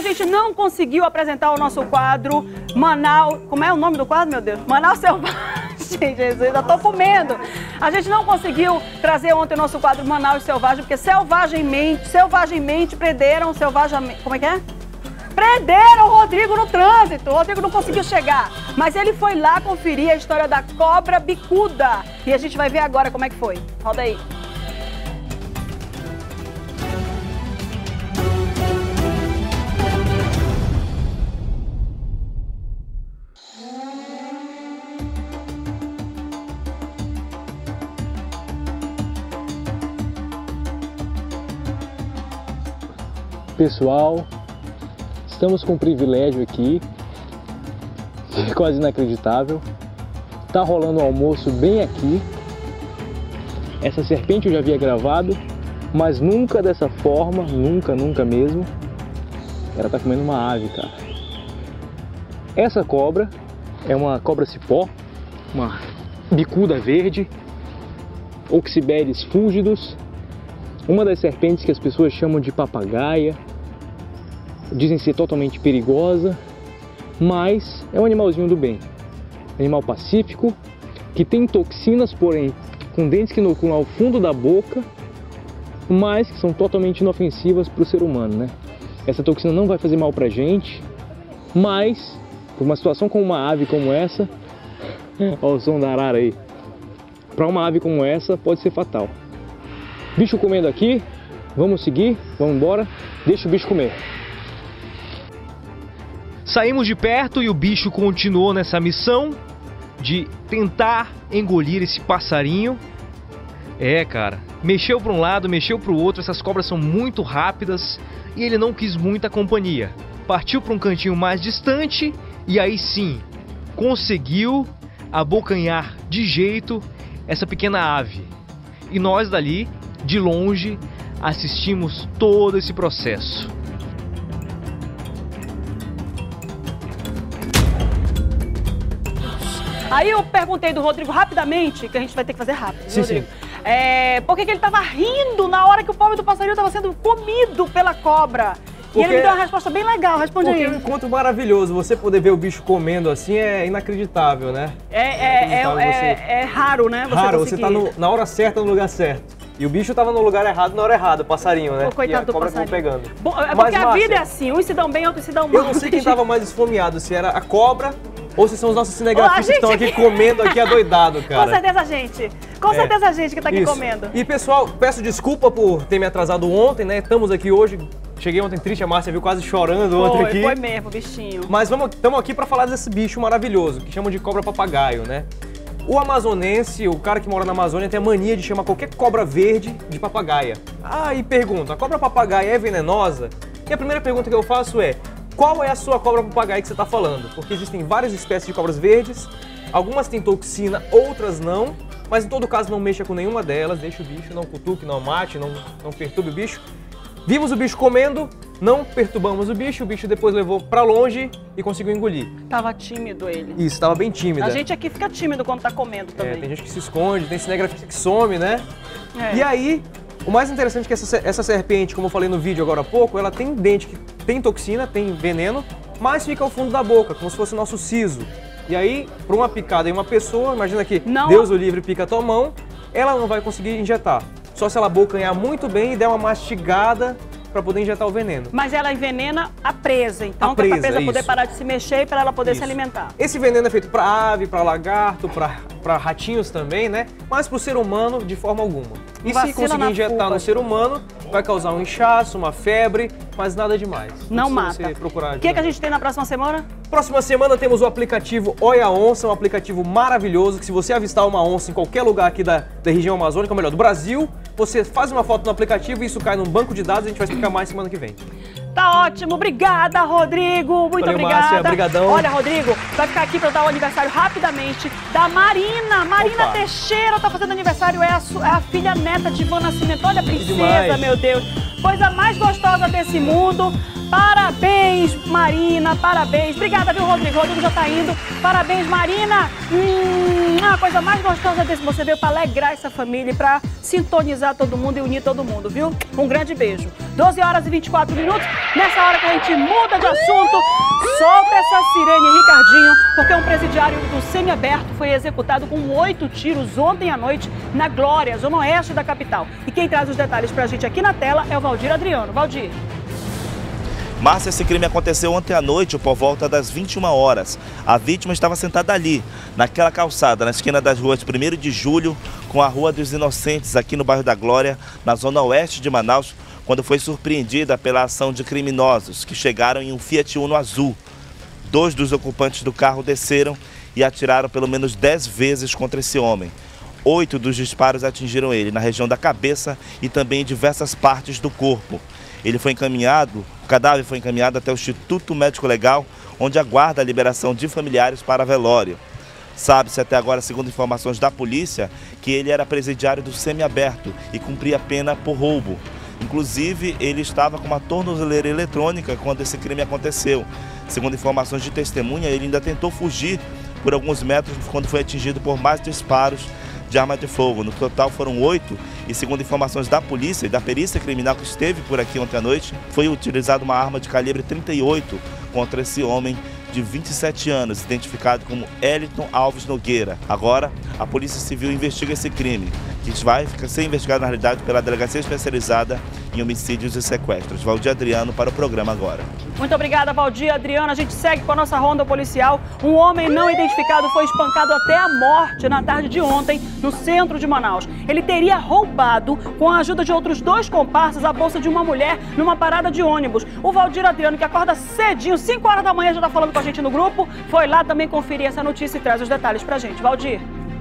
gente não conseguiu apresentar o nosso quadro Manaus... Como é o nome do quadro, meu Deus? Manaus Selvagem, Jesus, ainda tô comendo. A gente não conseguiu trazer ontem o nosso quadro Manaus Selvagem, porque selvagemmente prenderam, como é que é? Prenderam o Rodrigo no trânsito. O Rodrigo não conseguiu chegar, mas ele foi lá conferir a história da cobra bicuda. E a gente vai ver agora como é que foi. Roda aí. Pessoal, estamos com um privilégio aqui, quase inacreditável. Tá rolando um almoço bem aqui. Essa serpente eu já havia gravado, mas nunca dessa forma, nunca mesmo. Ela tá comendo uma ave, cara. Essa cobra é uma cobra cipó, uma bicuda verde, Oxyberis fulgidus, uma das serpentes que as pessoas chamam de papagaia. Dizem ser totalmente perigosa, mas é um animalzinho do bem. Animal pacífico, que tem toxinas, porém, com dentes que inoculam ao fundo da boca, mas que são totalmente inofensivas para o ser humano, né? Essa toxina não vai fazer mal pra gente, mas, por uma situação com uma ave como essa, olha o som da arara aí, para uma ave como essa pode ser fatal. Bicho comendo aqui, vamos seguir, vamos embora, deixa o bicho comer. Saímos de perto e o bicho continuou nessa missão de tentar engolir esse passarinho. É, cara, mexeu para um lado, mexeu para o outro, essas cobras são muito rápidas e ele não quis muita companhia. Partiu para um cantinho mais distante e aí sim, conseguiu abocanhar de jeito essa pequena ave. E nós dali, de longe, assistimos todo esse processo. Aí eu perguntei do Rodrigo rapidamente, que a gente vai ter que fazer rápido, Sim, Rodrigo. Por que ele estava rindo na hora que o pobre do passarinho estava sendo comido pela cobra? E ele me deu uma resposta bem legal, responde aí. Porque é um encontro maravilhoso, você poder ver o bicho comendo assim é inacreditável, né? É raro, né? Raro, você tá na hora certa, no lugar certo. E o bicho tava no lugar errado, na hora errada, o passarinho, né? Coitado do cobra passarinho. Pegando. Bom, é porque Mas, a vida Márcia, é assim, uns se dão bem, outros se dão mal. Eu não sei quem tava mais esfomeado, se era a cobra ou se são os nossos cinegrafistas que estão aqui comendo aqui adoidado, cara. Com certeza a gente. Com certeza a gente que tá aqui comendo. E pessoal, peço desculpa por ter me atrasado ontem, né? Estamos aqui hoje. Cheguei ontem triste, a Márcia viu quase chorando ontem aqui. Foi mesmo, bichinho. Mas estamos aqui para falar desse bicho maravilhoso, que chamam de cobra papagaio, né? O amazonense, o cara que mora na Amazônia, tem a mania de chamar qualquer cobra verde de papagaia. Ah, e pergunta, a cobra papagaia é venenosa? E a primeira pergunta que eu faço é, qual é a sua cobra papagaia que você está falando? Porque existem várias espécies de cobras verdes, algumas têm toxina, outras não, mas em todo caso não mexa com nenhuma delas, deixa o bicho, não cutuque, não mate, não perturbe o bicho. Vimos o bicho comendo, não perturbamos o bicho depois levou pra longe e conseguiu engolir. Tava tímido ele. Isso, tava bem tímido. A gente aqui fica tímido quando tá comendo também. Tem gente que se esconde, tem cinegrafista que some, né? E aí, o mais interessante é que essa serpente, como eu falei no vídeo agora há pouco, ela tem dente que tem toxina, tem veneno, mas fica ao fundo da boca, como se fosse o nosso siso. E aí, para uma picada em uma pessoa, imagina que Deus o livre pica a tua mão, ela não vai conseguir injetar. Só se ela abocanhar muito bem e der uma mastigada para poder injetar o veneno. Mas ela envenena a presa, então para a presa poder parar de se mexer e para ela poder se alimentar. Esse veneno é feito para ave, para lagarto, para ratinhos também, né? Mas para o ser humano de forma alguma. E se conseguir injetar no ser humano, vai causar um inchaço, uma febre, mas nada demais. Não mata. O que a gente tem na próxima semana? Próxima semana temos o aplicativo Olha a Onça, um aplicativo maravilhoso que se você avistar uma onça em qualquer lugar aqui da região amazônica, ou melhor, do Brasil, você faz uma foto no aplicativo e isso cai num banco de dados e a gente vai explicar mais semana que vem. Tá ótimo, obrigada, Rodrigo, muito obrigada. Márcia, brigadão. Olha, Rodrigo, vai ficar aqui para dar o aniversário rapidamente da Marina. Marina Teixeira tá fazendo aniversário, é a filha neta de Ivan Nascimento. Olha a princesa, meu Deus. Coisa mais gostosa desse mundo. Parabéns, Marina, parabéns. Obrigada, viu, Rodrigo? Rodrigo já tá indo. Parabéns, Marina. A coisa mais gostosa desse, você veio para alegrar essa família e para sintonizar todo mundo e unir todo mundo, viu? Um grande beijo. 12 horas e 24 minutos. Nessa hora que a gente muda de assunto, solta essa sirene, Ricardinho, porque um presidiário do semiaberto foi executado com 8 tiros ontem à noite na Glória, zona oeste da capital. E quem traz os detalhes pra gente aqui na tela é o Valdir Adriano. Valdir. Márcia, esse crime aconteceu ontem à noite, por volta das 21 horas. A vítima estava sentada ali, naquela calçada, na esquina das ruas 1º de Julho, com a Rua dos Inocentes, aqui no bairro da Glória, na zona oeste de Manaus, quando foi surpreendida pela ação de criminosos que chegaram em um Fiat Uno azul. 2 dos ocupantes do carro desceram e atiraram pelo menos 10 vezes contra esse homem. 8 dos disparos atingiram ele na região da cabeça e também em diversas partes do corpo. Ele foi encaminhado, o cadáver foi encaminhado até o Instituto Médico Legal, onde aguarda a liberação de familiares para velório. Sabe-se até agora, segundo informações da polícia, que ele era presidiário do semiaberto e cumpria pena por roubo. Inclusive, ele estava com uma tornozeleira eletrônica quando esse crime aconteceu. Segundo informações de testemunha, ele ainda tentou fugir por alguns metros quando foi atingido por mais disparos de arma de fogo. No total foram 8 e, segundo informações da polícia e da perícia criminal que esteve por aqui ontem à noite, foi utilizada uma arma de calibre 38 contra esse homem de 27 anos, identificado como Eliton Alves Nogueira. Agora, a Polícia Civil investiga esse crime, que vai ser investigado na realidade pela Delegacia Especializada em Homicídios e Sequestros. Valdir Adriano para o programa agora. Muito obrigada, Valdir Adriano. A gente segue com a nossa ronda policial. Um homem não identificado foi espancado até a morte na tarde de ontem, no centro de Manaus. Ele teria roubado, com a ajuda de outros 2 comparsas, a bolsa de uma mulher numa parada de ônibus. O Valdir Adriano, que acorda cedinho, 5 horas da manhã, já está falando com a gente no grupo, foi lá também conferir essa notícia e traz os detalhes pra gente. Valdir.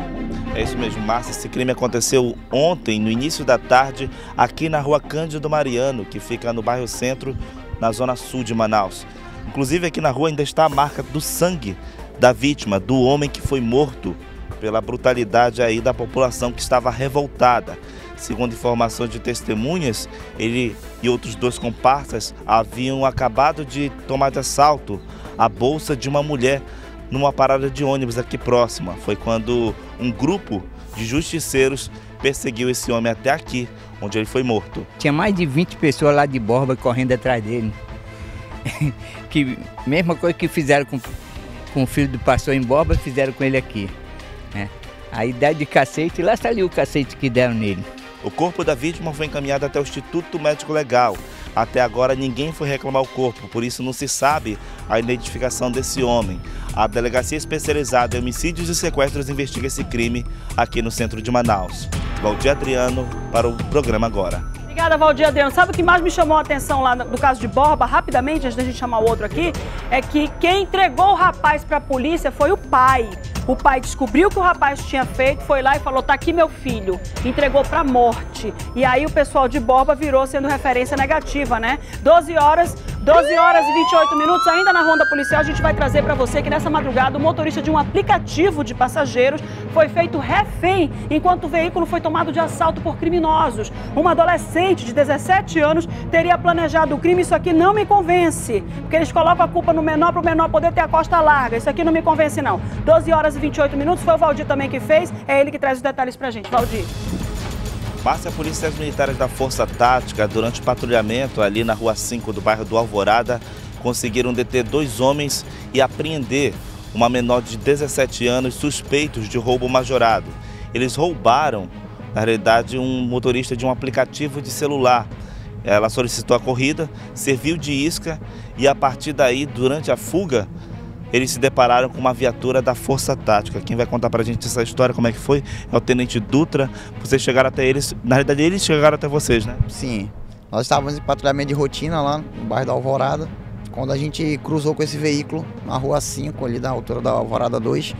É isso mesmo, Márcia. Esse crime aconteceu ontem, no início da tarde, aqui na rua Cândido Mariano, que fica no bairro Centro, na zona sul de Manaus. Inclusive, aqui na rua ainda está a marca do sangue da vítima, do homem que foi morto pela brutalidade aí da população que estava revoltada. Segundo informações de testemunhas, ele e outros 2 comparsas haviam acabado de tomar de assalto a bolsa de uma mulher numa parada de ônibus aqui próxima. Foi quando um grupo de justiceiros perseguiu esse homem até aqui, onde ele foi morto. Tinha mais de 20 pessoas lá de Borba correndo atrás dele. Que mesma coisa que fizeram com o filho do pastor em Borba, fizeram com ele aqui. Aí dá de cacete, lá saiu o cacete que deram nele. O corpo da vítima foi encaminhado até o Instituto Médico Legal. Até agora ninguém foi reclamar o corpo, por isso não se sabe a identificação desse homem. A Delegacia Especializada em Homicídios e Sequestros investiga esse crime aqui no centro de Manaus. Valdir Adriano para o programa agora. Obrigada, Valdir Adriano. Sabe o que mais me chamou a atenção lá no caso de Borba, rapidamente, antes da gente chamar o outro aqui, é que quem entregou o rapaz para a polícia foi o pai. O pai descobriu o que o rapaz tinha feito, foi lá e falou, tá aqui meu filho. Entregou pra morte. E aí o pessoal de Borba virou sendo referência negativa, né? 12 horas e 28 minutos, ainda na ronda policial, a gente vai trazer pra você que nessa madrugada o motorista de um aplicativo de passageiros foi feito refém enquanto o veículo foi tomado de assalto por criminosos. Uma adolescente de 17 anos teria planejado o crime. Isso aqui não me convence, porque eles colocam a culpa no menor para o menor poder ter a costa larga. Isso aqui não me convence, não. 12 horas e 28 minutos, foi o Valdir também que fez, é ele que traz os detalhes pra gente. Valdir. Márcia, policiais militares da Força Tática, durante o patrulhamento ali na Rua 5 do bairro do Alvorada, conseguiram deter 2 homens e apreender uma menor de 17 anos suspeitos de roubo majorado. Eles roubaram, na realidade, um motorista de um aplicativo de celular. Ela solicitou a corrida, serviu de isca e a partir daí, durante a fuga, eles se depararam com uma viatura da Força Tática. Quem vai contar pra gente essa história, como é que foi, é o Tenente Dutra. Vocês chegaram até eles, na realidade eles chegaram até vocês, né? Sim, nós estávamos em patrulhamento de rotina lá no bairro da Alvorada, quando a gente cruzou com esse veículo na Rua 5, ali da altura da Alvorada 2.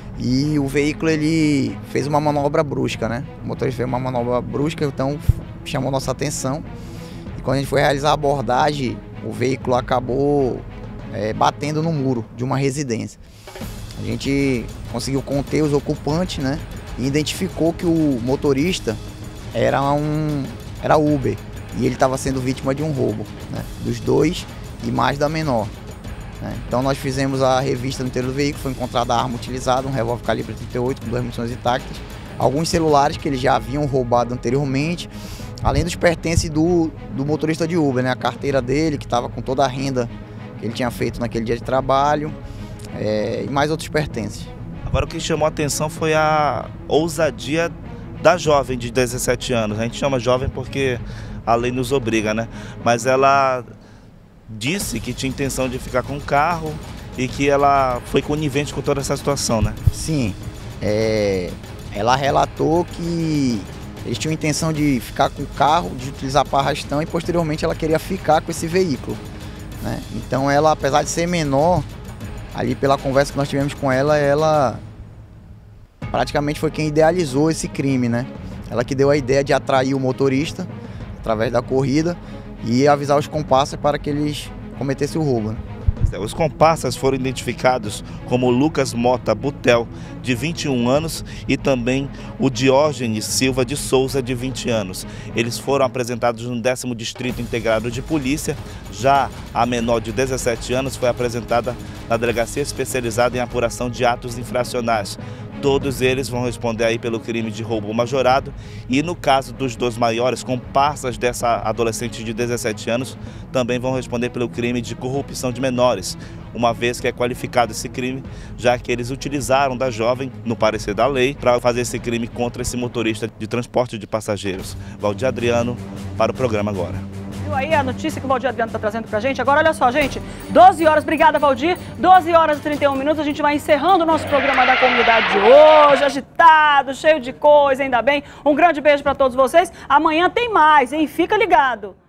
E o veículo, ele fez uma manobra brusca, né? O motorista fez uma manobra brusca, então chamou nossa atenção. E quando a gente foi realizar a abordagem, o veículo acabou batendo no muro de uma residência. A gente conseguiu conter os ocupantes, né? E identificou que o motorista era Uber e ele estava sendo vítima de um roubo, né? Dos 2 e mais da menor. Então nós fizemos a revista no interior do veículo, foi encontrada a arma utilizada, um revólver calibre 38 com 2 munições intactas, alguns celulares que eles já haviam roubado anteriormente, além dos pertences do motorista de Uber, né? A carteira dele, que estava com toda a renda que ele tinha feito naquele dia de trabalho, e mais outros pertences. Agora o que chamou a atenção foi a ousadia da jovem de 17 anos. A gente chama jovem porque a lei nos obriga, né? Mas ela disse que tinha intenção de ficar com o carro e que ela foi conivente com toda essa situação, né? Sim, ela relatou que eles tinham intenção de ficar com o carro, de utilizar para arrastão e posteriormente ela queria ficar com esse veículo, né? Então ela, apesar de ser menor, ali pela conversa que nós tivemos com ela, ela praticamente foi quem idealizou esse crime, né? Ela que deu a ideia de atrair o motorista através da corrida e avisar os comparsas para que eles cometessem o roubo, né? Os comparsas foram identificados como Lucas Mota Butel, de 21 anos, e também o Diógenes Silva de Souza, de 20 anos. Eles foram apresentados no 10º Distrito Integrado de Polícia. Já a menor, de 17 anos, foi apresentada na Delegacia Especializada em Apuração de Atos Infracionais. Todos eles vão responder aí pelo crime de roubo majorado e no caso dos 2 maiores, comparsas dessa adolescente de 17 anos, também vão responder pelo crime de corrupção de menores, uma vez que é qualificado esse crime, já que eles utilizaram da jovem, no parecer da lei, para fazer esse crime contra esse motorista de transporte de passageiros. Valdir Adriano, para o programa Agora. Viu aí a notícia que o Valdir Adriano está trazendo pra gente? Agora olha só, gente, 12 horas, obrigada Valdir, 12 horas e 31 minutos, a gente vai encerrando o nosso programa da comunidade de hoje, agitado, cheio de coisa, ainda bem. Um grande beijo para todos vocês, amanhã tem mais, hein? Fica ligado.